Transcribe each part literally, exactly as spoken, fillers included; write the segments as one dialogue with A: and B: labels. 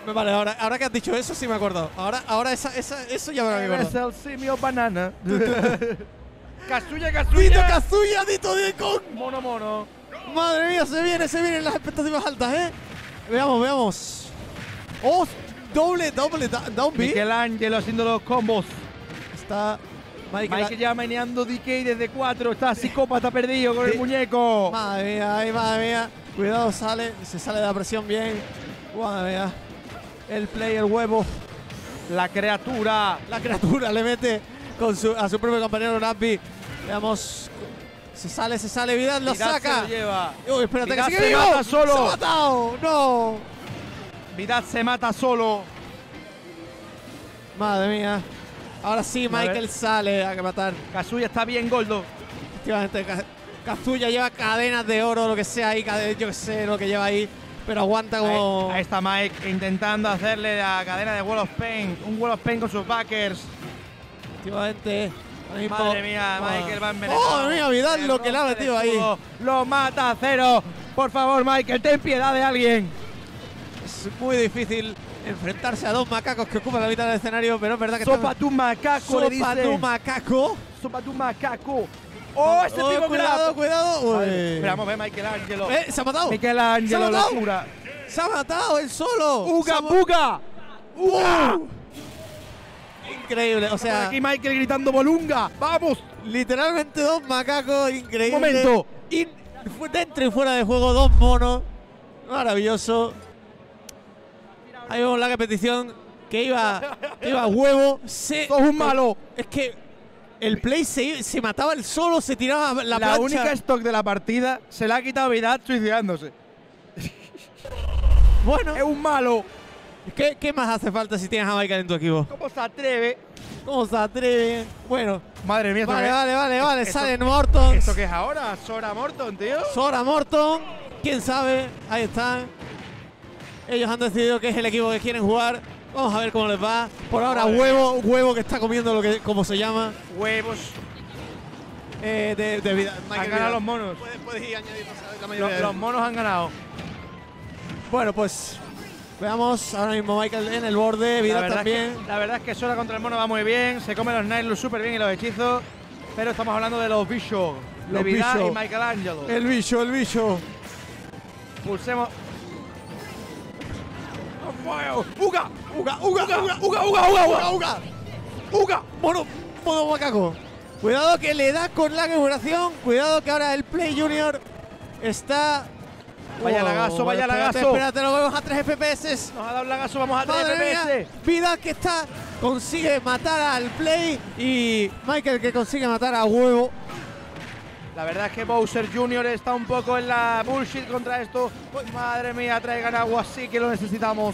A: Vale, ahora, ahora que has dicho eso sí me acuerdo. Ahora, ahora esa, esa, eso ya me lo
B: Es
A: acuerdo.
B: el simio banana. Kazuya,
A: ¡Dito
B: Kazuya.
A: Kazuya, Dito de Kong!
B: Mono, mono.
A: Madre mía, se viene, se vienen las expectativas altas, ¿eh? Veamos, veamos. ¡Oh! Doble, doble, da- down B.
B: Michelangelo haciendo los combos.
A: Está Michael.
B: Michael ya meneando D K desde cuatro. Está psicópata perdido con
A: Sí.
B: el muñeco.
A: Madre mía, ay, madre mía. Cuidado, sale, se sale de la presión bien. Madre mía. El player huevo.
B: La criatura.
A: La criatura le mete con su, a su propio compañero Napi. Veamos. Se sale, se sale. Vidal lo
B: Vidal
A: saca.
B: se lo lleva.
A: Uy, espérate,
B: Vidal
A: que sigue
B: se
A: vivo.
B: mata solo.
A: Se ha matado. No.
B: Vidal se mata solo.
A: Madre mía. Ahora sí,
B: A ver.
A: Michael sale a matar.
B: Kazuya está bien, Goldo.
A: Efectivamente, Ka- Kazuya lleva cadenas de oro, lo que sea ahí, cade- yo que sé lo que lleva ahí, pero aguanta como.
B: Ahí, ahí está Mike intentando hacerle la cadena de Wall of Pain. Un Wall of Pain con sus backers.
A: Efectivamente. ahora mismo-
B: Madre mía,
A: Madre-
B: Michael va envenenado.
A: ¡Oh, mía, Vidal
B: Le
A: lo que le ha
B: rompe el
A: metido ahí!
B: escudo. Lo mata a cero. Por favor, Michael, ten piedad de alguien.
A: Es muy difícil enfrentarse a dos macacos que ocupan la mitad del escenario, pero es verdad que
B: Sopa
A: están-
B: tu macaco, le
A: Sopa
B: dice.
A: tu macaco.
B: Sopa tu macaco. ¡Oh, ese
A: Oh,
B: tipo
A: cuidado,
B: grab!
A: cuidado. Uy.
B: Vale, esperamos ver Michelangelo.
A: Eh, se ha matado.
B: Michelangelo,
A: Se ha matado.
B: locura.
A: Se ha matado él solo. Se
B: ¡Uga,
A: ha ma-
B: buga! ¡Uga!
A: Increíble, o sea,
B: Aquí Michael gritando Bolunga. ¡Vamos!
A: literalmente dos macacos increíbles.
B: Momento.
A: In- fu- dentro y fuera de juego, dos monos. Maravilloso. Ahí vemos la repetición que iba, que iba a huevo. Se,
B: ¡Sos un malo!
A: Es que el play se, se mataba el solo, se tiraba la,
B: La,
A: plancha.
B: única stock de la partida se la ha quitado Vidal suicidándose.
A: Bueno,
B: Es un malo.
A: ¿qué, ¿qué más hace falta si tienes a Michael en tu equipo?
B: ¿Cómo se atreve?
A: ¿Cómo se atreve? Bueno,
B: Madre mía, ¿esto
A: vale,
B: qué-
A: vale, vale, vale.
B: esto-
A: Salen Morton.
B: ¿Esto qué es ahora? Sora Morton, tío.
A: Sora Morton, quién sabe, ahí están. Ellos han decidido que es el equipo que quieren jugar. Vamos a ver cómo les va. Por ahora,
B: Madre
A: huevo, huevo que está comiendo lo que, como se llama.
B: Huevos.
A: Eh, de, de vida.
B: Han
A: Michael
B: ganado
A: Vidal.
B: los monos.
A: Puedes, puedes ir añadiendo la
B: Los,
A: mayoría de-
B: los monos han ganado.
A: Bueno, pues veamos ahora mismo Michael en el borde,
B: La
A: Vidal
B: verdad,
A: también.
B: es que, la verdad es que Sora contra el mono va muy bien. Se come los Nightloop súper bien y los hechizos. Pero estamos hablando de los bichos. De
A: Los
B: Vidal
A: bichos.
B: y Michelangelo.
A: El bicho, el bicho.
B: Pulsemos. ¡Uga!
A: Uga, uga, uga, uga,
B: ¡Uga, uga, uga, uga!
A: uga.
B: ¡Uga!
A: Mono, mono macaco. Cuidado que le da con la configuración. Cuidado que ahora el Play Junior está.
B: Vaya
A: Oh,
B: lagazo, vaya
A: espérate,
B: lagazo.
A: Espérate, lo vemos a tres F P S.
B: Nos ha dado el lagazo, vamos a
A: Madre
B: tres F P
A: mía,
B: S.
A: Vidal que está, consigue matar al Play y Michael que consigue matar a huevo.
B: La verdad es que Bowser junior está un poco en la bullshit contra esto. Madre mía, traigan agua, sí que lo necesitamos.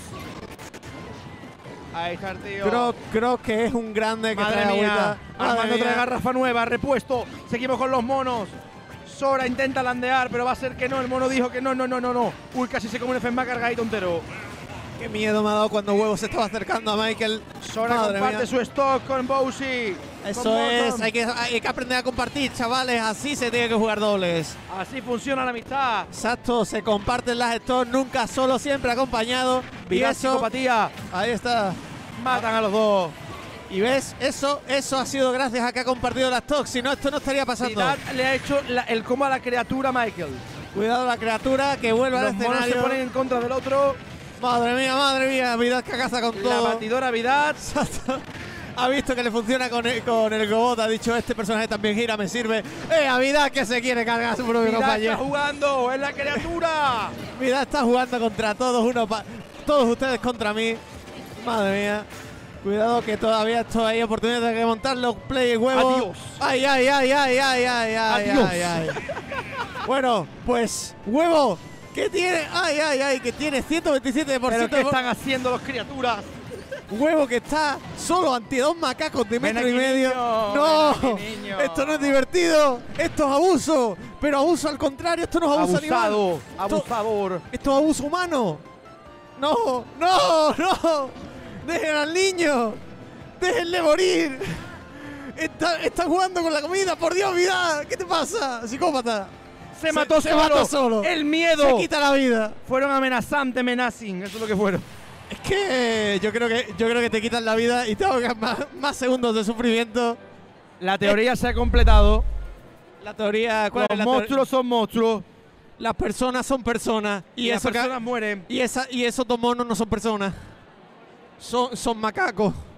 B: Ahí está el tío.
A: Creo, creo que es un grande que
B: Madre
A: trae
B: mía,
A: agüita. Madre
B: Armando
A: mía.
B: trae garrafa nueva, repuesto. Seguimos con los monos. Sora intenta landear, pero va a ser que no. El mono dijo que no, no, no, no, no. Uy, casi se come un F M A cargadito entero.
A: Qué miedo me ha dado cuando huevo se estaba acercando a Michael.
B: Sora
A: Madre
B: comparte
A: mía.
B: su stock con Bowsy.
A: Eso
B: con
A: es,
B: Morton.
A: hay que, hay que aprender a compartir, chavales. Así se tiene que jugar dobles.
B: Así funciona la amistad.
A: Exacto, se comparten las stores, nunca solo, siempre acompañado. Y
B: Vidal
A: eso,
B: psicopatía.
A: ahí está.
B: Matan a los dos.
A: Y ves, eso, eso ha sido gracias a que ha compartido las stocks. Si no, esto no estaría pasando.
B: Vidal le ha hecho la- el combo a la criatura Michael.
A: Cuidado la criatura que vuelve al
B: Los monos se
A: escenario.
B: ponen en contra del otro.
A: Madre mía, madre mía, Vidal que casa con
B: La
A: todo.
B: batidora Vidal.
A: Exacto. Ha visto que le funciona con el, con el Gobot, ha dicho este personaje también gira, me sirve. ¡Eh, a Vidal que se quiere cargar a su propio
B: Vidal está
A: compañero!
B: jugando, es la criatura.
A: Vidal está jugando contra todos, uno pa- todos ustedes contra mí. Madre mía. Cuidado que todavía esto hay oportunidad de remontar los play huevos.
B: Adiós.
A: Ay, ay, ay, ay, ay, ay, ay,
B: Adiós.
A: ay, ay. Bueno, pues, huevo, ¿qué tiene? Ay, ay, ay, que tiene ciento veintisiete por
B: ¿Pero
A: ciento
B: qué
A: de
B: están haciendo los criaturas?
A: huevo que está solo ante dos macacos de
B: Ven
A: metro y
B: aquí,
A: medio.
B: niño,
A: No,
B: ven aquí, niño.
A: esto no es divertido. Esto es abuso. Pero abuso al contrario, esto no es abuso
B: Abusado,
A: animal. Esto-
B: abusador.
A: Esto es abuso humano. No, no, no. Dejen al niño. Déjenle morir. Está, está jugando con la comida, por Dios, Vidal. ¿Qué te pasa, psicópata?
B: Se, mató
A: se
B: solo.
A: mata solo.
B: El miedo.
A: Se quita la vida.
B: Fueron amenazantes, menacing. Eso es lo que fueron.
A: Es que yo creo que yo creo que te quitan la vida y te ahogas más, más segundos de sufrimiento.
B: La teoría se ha completado.
A: La teoría, ¿cuál
B: Los
A: es la
B: monstruos son monstruos.
A: Las personas son personas y,
B: Y, las
A: eso que-
B: personas mueren.
A: y esa y esos dos monos no son personas. Son son macacos.